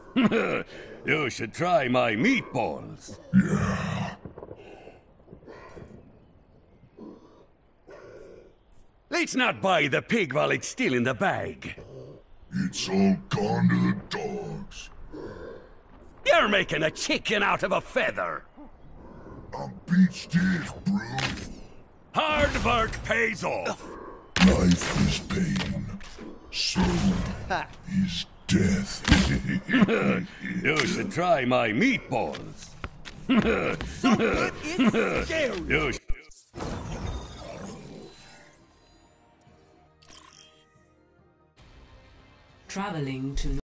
You should try my meatballs. Yeah. Let's not buy the pig while it's still in the bag. It's all gone to the dogs. You're making a chicken out of a feather. I'm beach this, bro. Hard work pays off. Life is pain. So is death. You should try my meatballs. So good, it's scary. You Traveling to